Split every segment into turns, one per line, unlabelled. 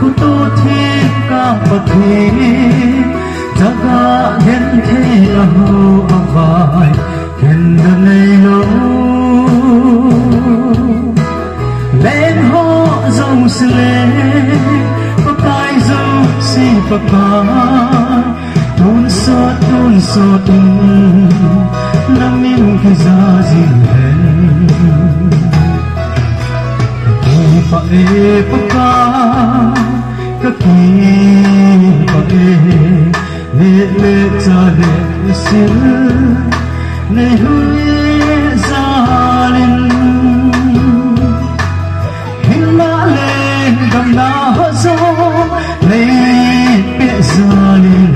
tu thi ca pathe jaga hen the ahu avai hen nei lo len ho zong sle pakai zo si pakai tun so namin ki za zin hen pa e paka ka ki pa e le cha le sil ne hui zalin hin ma le dam na ho zo le pe zalin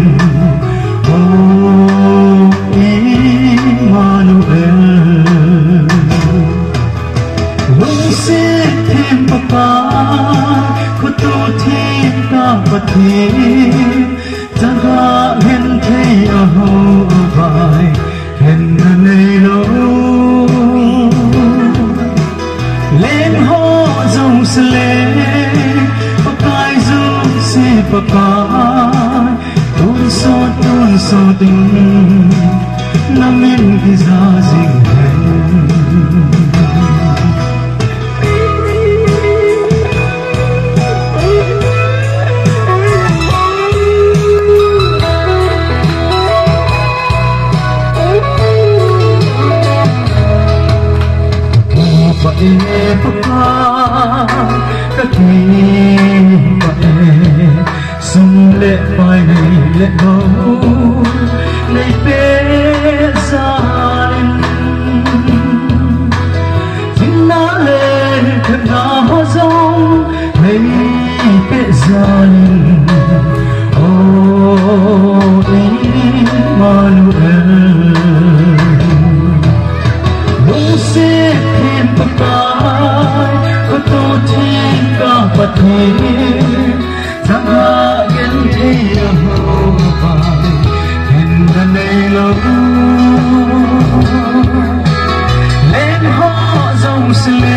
kutu thiên ca pathe jaga hen thei aho vai hen nei lo len ho zong sle pakai zo si pakai tun so ting namin ki za zing hen e papa ka ki pa e sum le pai nei le no nei pe zain jinna le khna ho zong nei pe zain o Emmanuel pathe jaga gen thei aho vai hen nei lo len ho zong sle